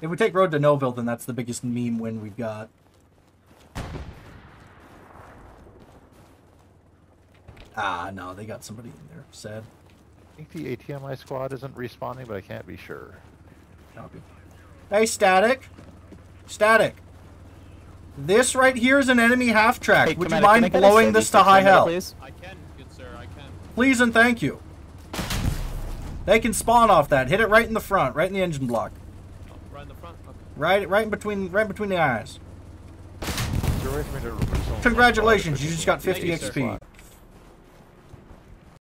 If we take Road to Noville, then that's the biggest meme win we've got. Ah, no, they got somebody in there. Sad. I think the ATMI squad isn't respawning, but I can't be sure. Okay. Hey, Static. Static. This right here is an enemy half-track. Hey, Would you Commander, mind blowing this to high hell? Please? I can, good sir, I can. Please and thank you. They can spawn off that. Hit it right in the front, right in the engine block. Oh, right in the front? Okay. Right in between the eyes. Is there a way for me to resume Congratulations, you just got 50 Thank you, sir. XP.